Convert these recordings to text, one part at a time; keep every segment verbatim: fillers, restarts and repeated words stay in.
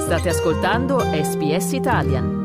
State ascoltando S B S Italian.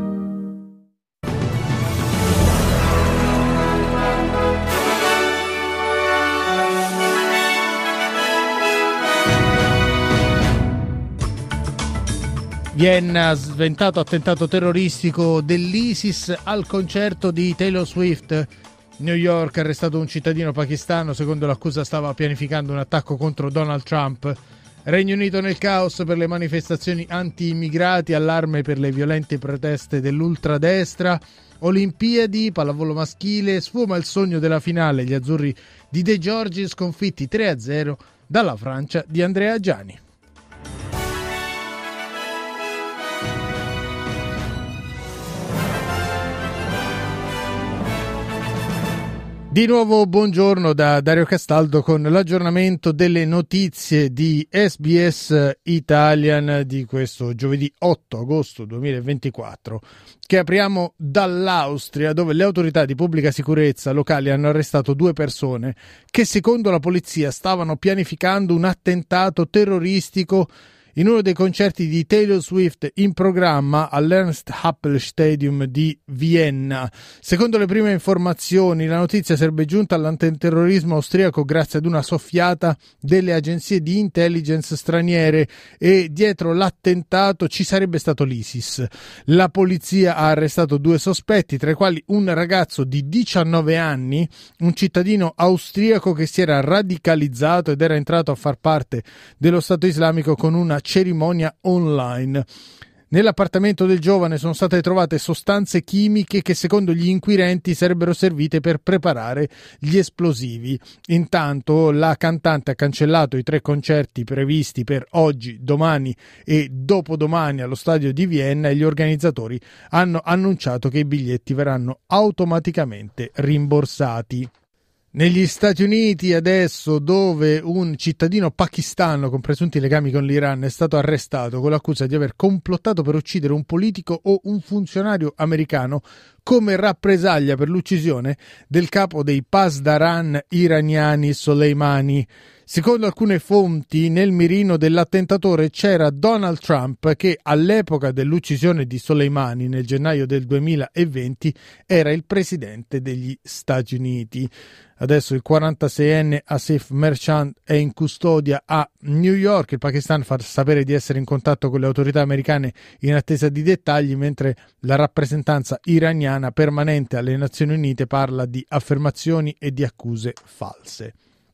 Vienna, sventato attentato terroristico dell'ISIS al concerto di Taylor Swift. New York, arrestato un cittadino pakistano, secondo l'accusa stava pianificando un attacco contro Donald Trump. Regno Unito nel caos per le manifestazioni anti-immigrati, allarme per le violente proteste dell'ultradestra. Olimpiadi, pallavolo maschile, sfuma il sogno della finale, gli azzurri di De Giorgi sconfitti tre a zero dalla Francia di Andrea Giani. Di nuovo buongiorno da Dario Castaldo con l'aggiornamento delle notizie di S B S Italian di questo giovedì otto agosto duemilaventiquattro, che apriamo dall'Austria, dove le autorità di pubblica sicurezza locali hanno arrestato due persone che secondo la polizia stavano pianificando un attentato terroristico in uno dei concerti di Taylor Swift in programma all'Ernst Happel Stadium di Vienna. Secondo le prime informazioni, la notizia sarebbe giunta all'antiterrorismo austriaco grazie ad una soffiata delle agenzie di intelligence straniere e dietro l'attentato ci sarebbe stato l'ISIS. La polizia ha arrestato due sospetti, tra i quali un ragazzo di diciannove anni, un cittadino austriaco che si era radicalizzato ed era entrato a far parte dello Stato islamico con una cerimonia online. Nell'appartamento del giovane sono state trovate sostanze chimiche che secondo gli inquirenti sarebbero servite per preparare gli esplosivi. Intanto la cantante ha cancellato i tre concerti previsti per oggi, domani e dopodomani allo stadio di Vienna e gli organizzatori hanno annunciato che i biglietti verranno automaticamente rimborsati. Negli Stati Uniti adesso, dove un cittadino pakistano con presunti legami con l'Iran è stato arrestato con l'accusa di aver complottato per uccidere un politico o un funzionario americano come rappresaglia per l'uccisione del capo dei Pasdaran iraniani Soleimani. Secondo alcune fonti, nel mirino dell'attentatore c'era Donald Trump, che all'epoca dell'uccisione di Soleimani, nel gennaio del duemilaventi, era il presidente degli Stati Uniti. Adesso il quarantaseienne Asif Merchant è in custodia a New York. Il Pakistan fa sapere di essere in contatto con le autorità americane in attesa di dettagli, mentre la rappresentanza iraniana permanente alle Nazioni Unite parla di affermazioni e di accuse false.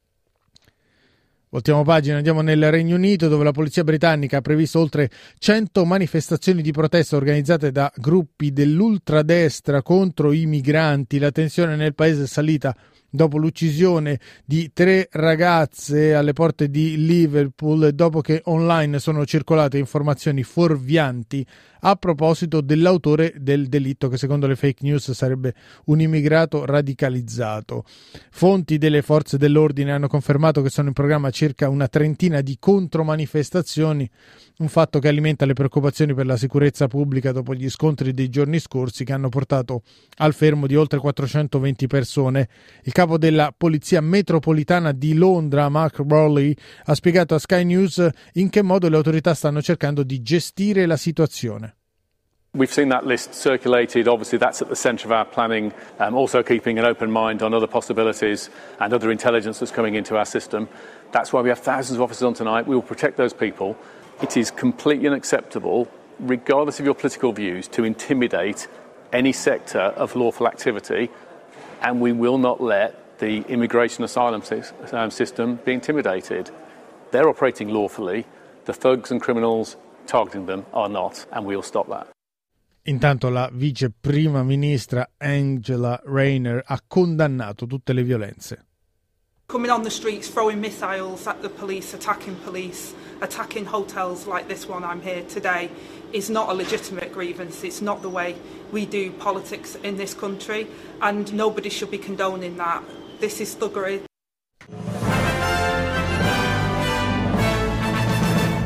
Voltiamo pagina, andiamo nel Regno Unito, dove la polizia britannica ha previsto oltre cento manifestazioni di protesta organizzate da gruppi dell'ultradestra contro i migranti. La tensione nel paese è salita dopo l'uccisione di tre ragazze alle porte di Liverpool, dopo che online sono circolate informazioni fuorvianti a proposito dell'autore del delitto, che secondo le fake news sarebbe un immigrato radicalizzato. Fonti delle forze dell'ordine hanno confermato che sono in programma circa una trentina di contromanifestazioni, un fatto che alimenta le preoccupazioni per la sicurezza pubblica dopo gli scontri dei giorni scorsi che hanno portato al fermo di oltre quattrocentoventi persone. Il capo della polizia metropolitana di Londra, Mark Rowley, ha spiegato a Sky News in che modo le autorità stanno cercando di gestire la situazione. We've seen that list circulated. Obviously, that's at the centre of our planning, um, also keeping an open mind on other possibilities and other intelligence that's coming into our system. That's why we have thousands of officers on tonight. We will protect those people. It is completely unacceptable, regardless of your political views, to intimidate any sector of lawful activity, and we will not let the immigration asylum system be intimidated. They're operating lawfully. The thugs and criminals targeting them are not, and we'll stop that. Intanto la vice prima ministra Angela Rayner ha condannato tutte le violenze. Coming on the streets, throwing missiles at the police, attacking police, attacking hotels like this one I'm here today is not a legitimate grievance. It's not the way we do politics in this country, and nobody should be condoning that. This is thuggery.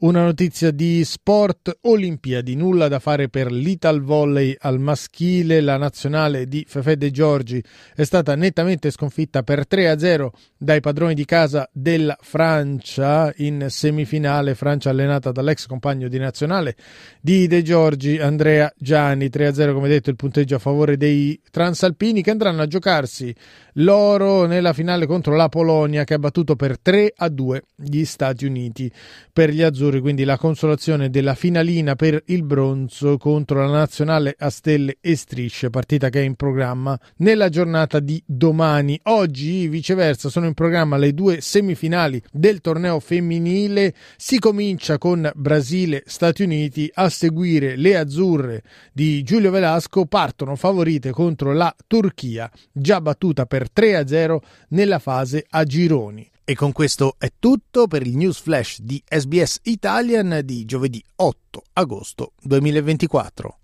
Una notizia di sport: Olimpiadi, nulla da fare per l'Italvolley al maschile. La nazionale di Fefè De Giorgi è stata nettamente sconfitta per tre a zero dai padroni di casa della Francia in semifinale. Francia allenata dall'ex compagno di nazionale di De Giorgi, Andrea Gianni. tre a zero, come detto, il punteggio a favore dei transalpini, che andranno a giocarsi l'oro nella finale contro la Polonia, che ha battuto per tre a due gli Stati Uniti. Per gli azzurri quindi la consolazione della finalina per il bronzo contro la nazionale a stelle e strisce, partita che è in programma nella giornata di domani. Oggi viceversa sono in programma le due semifinali del torneo femminile. Si comincia con Brasile-Stati Uniti, a seguire le azzurre di Giulio Velasco, partono favorite contro la Turchia, già battuta per tre a zero nella fase a gironi. E con questo è tutto per il News Flash di S B S Italian di giovedì otto agosto duemilaventiquattro.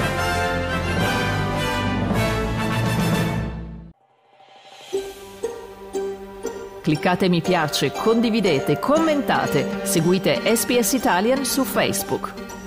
Cliccate mi piace, condividete, commentate, seguite S B S Italian su Facebook.